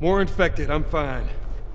More infected, I'm fine.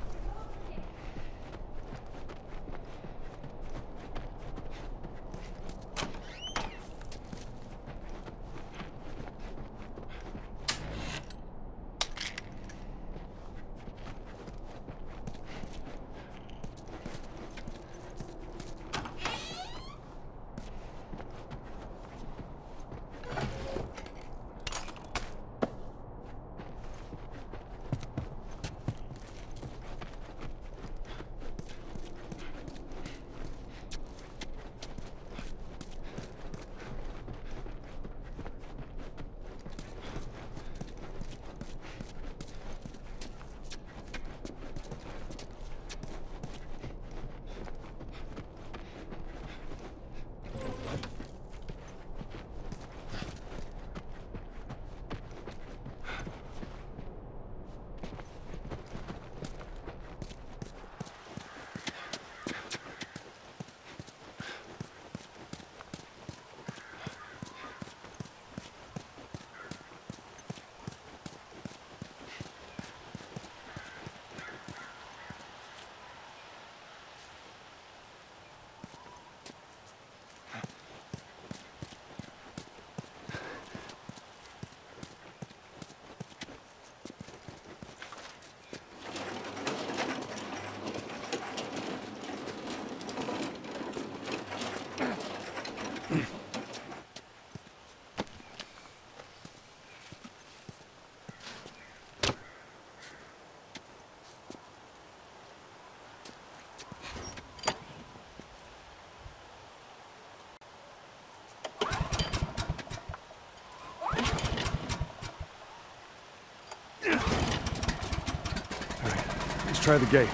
Try the gate.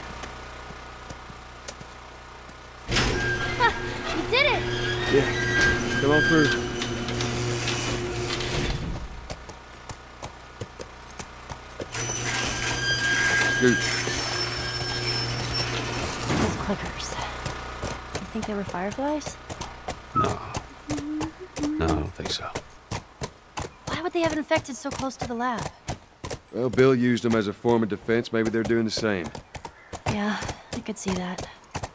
Ha! You did it! Yeah. Come on through. Scoot. Those clickers. You think they were fireflies? No. No, I don't think so. Why would they have infected so close to the lab? Well, Bill used them as a form of defense. Maybe they're doing the same. Yeah, I could see that.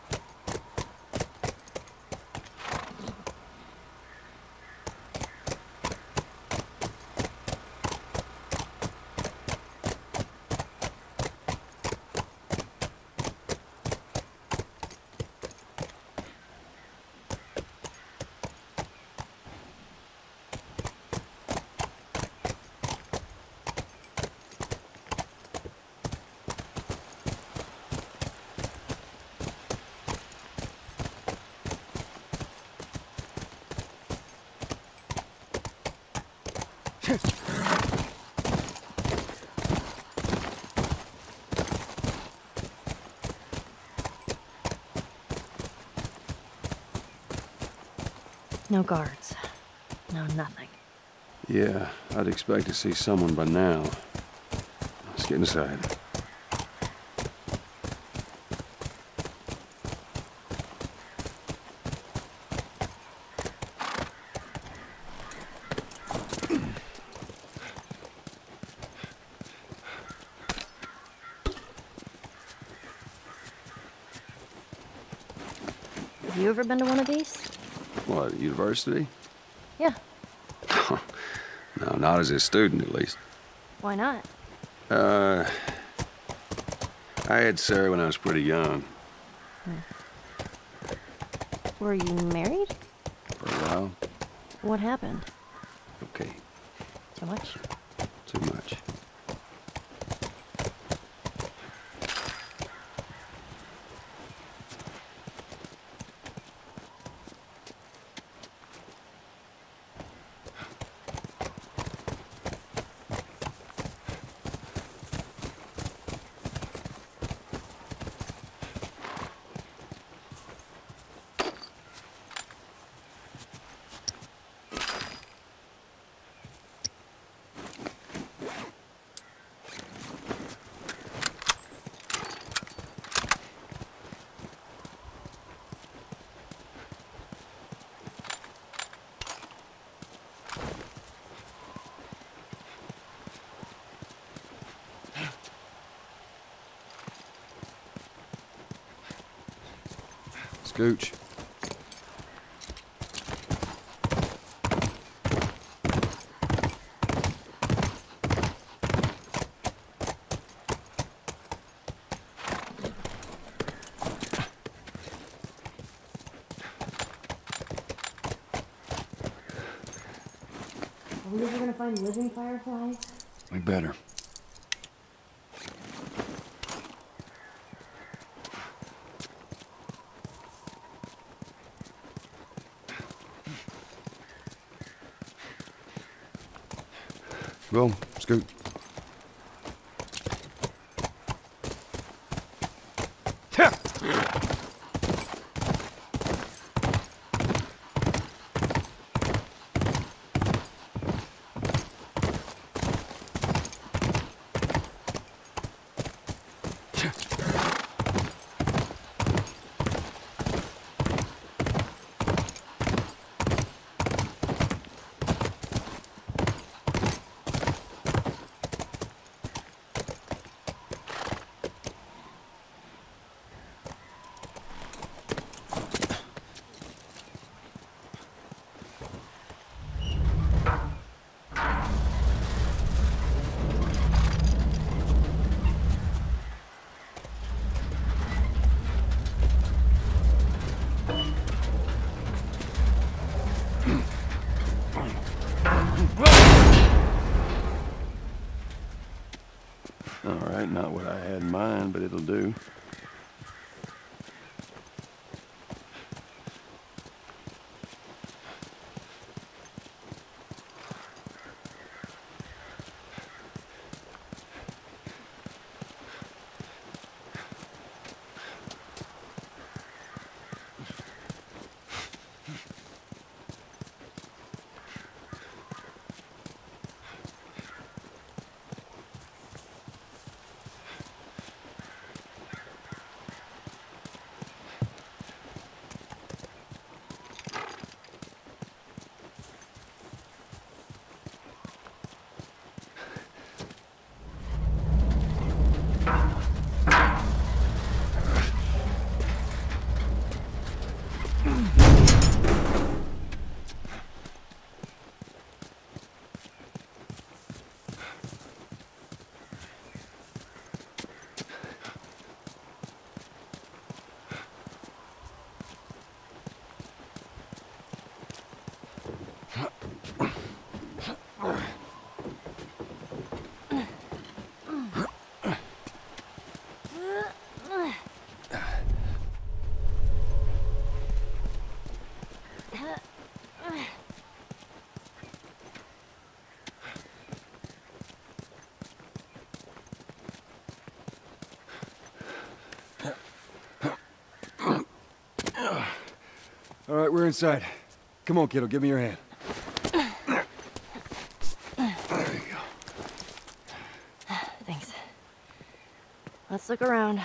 No guards. No nothing. Yeah, I'd expect to see someone by now. Let's get inside. Have you ever been to one of these? What, university? Yeah. No, not as a student, at least. Why not? I had Sarah when I was pretty young. Were you married? For a while. What happened? Okay, Too much? too much. Scooch. Are we ever gonna find living fireflies? We better. Go, Scoot. All right, not what I had in mind, but it'll do. All right, we're inside. Come on, kiddo, give me your hand. There you go. Thanks. Let's look around.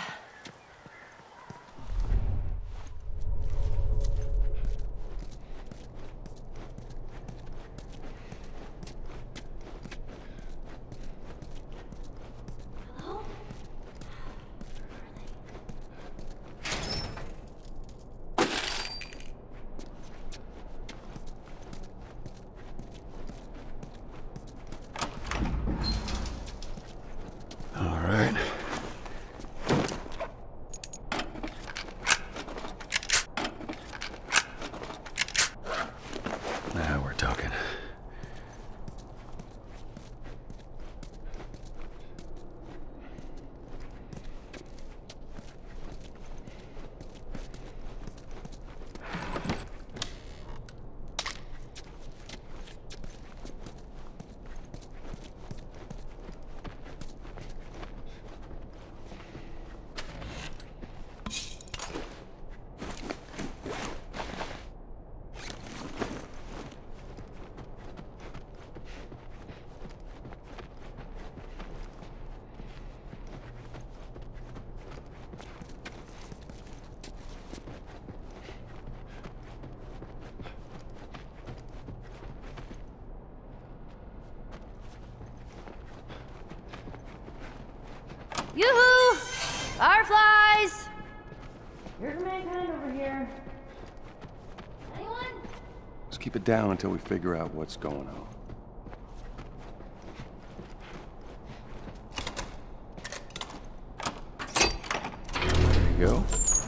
All right. Now we're talking. Yoo-hoo! Fireflies! Here's mankind over here. here? Anyone? Let's keep it down until we figure out what's going on. There you go.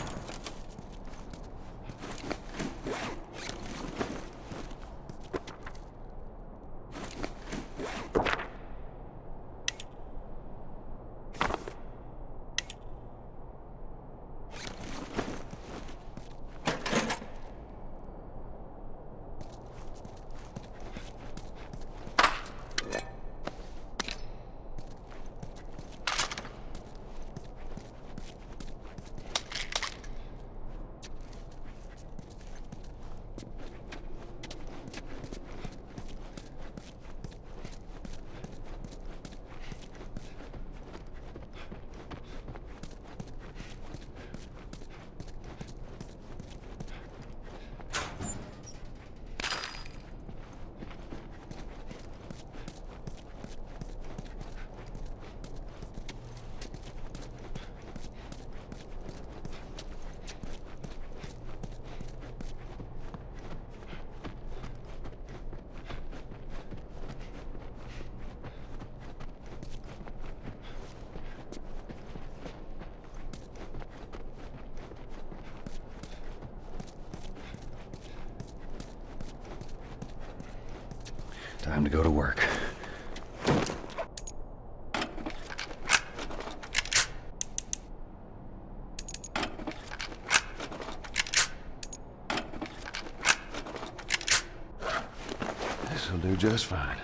Time to go to work. This'll do just fine.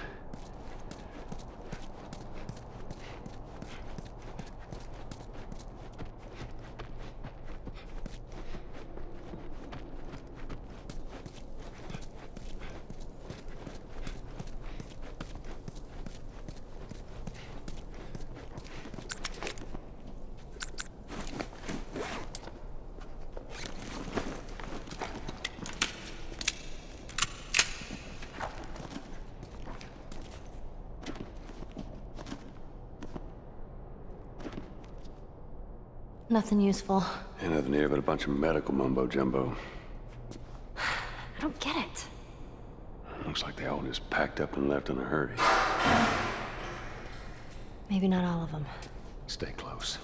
Nothing useful. Ain't nothing here but a bunch of medical mumbo-jumbo. I don't get it. Looks like they all just packed up and left in a hurry. Maybe not all of them. Stay close.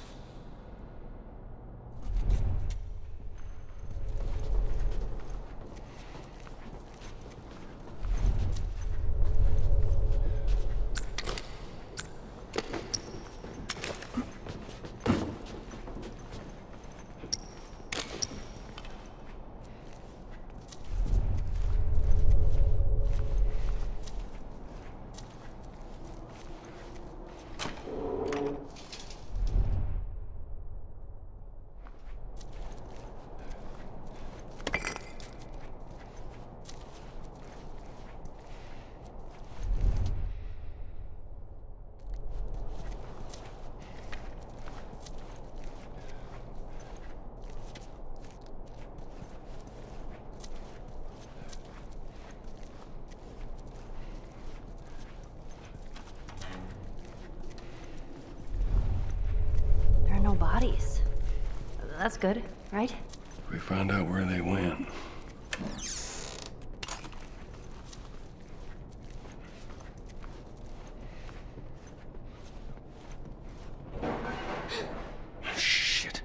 No bodies. That's good, right? We found out where they went. Shit.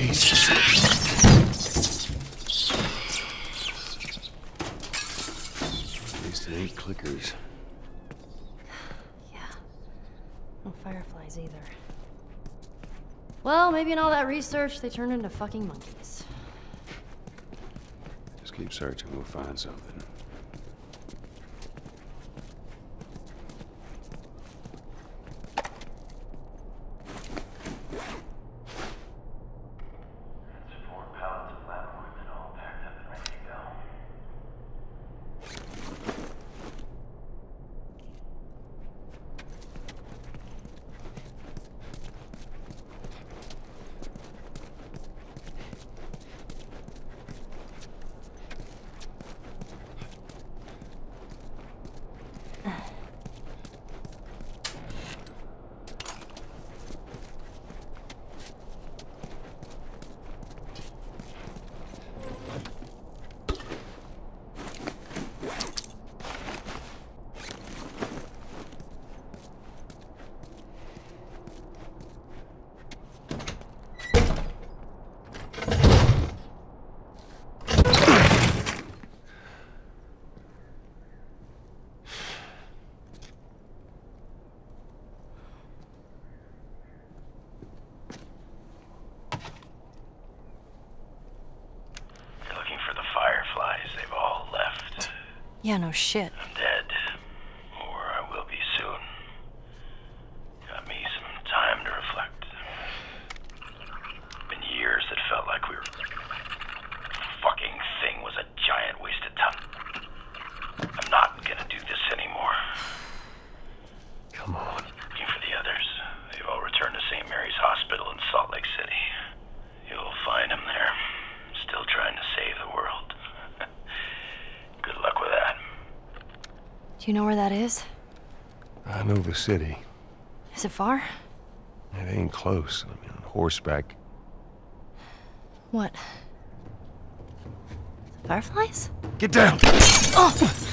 Jesus. At least it ain't clickers. Yeah. No fireflies either. Well, maybe in all that research, they turned into fucking monkeys. Just keep searching, we'll find something. Yeah, no shit. I'm dead. Or I will be soon. Got me some time to reflect. Been years that felt like we were... fucking thing was a giant waste of time. I'm not gonna do this anymore. Come on. Looking for the others. They've all returned to St. Mary's Hospital in Salt Lake City. You'll find them there. Still trying to save the world. Good luck with that. Do you know where that is? I know the city. Is it far? It ain't close. I mean, on horseback. What? The fireflies? Get down! Oh!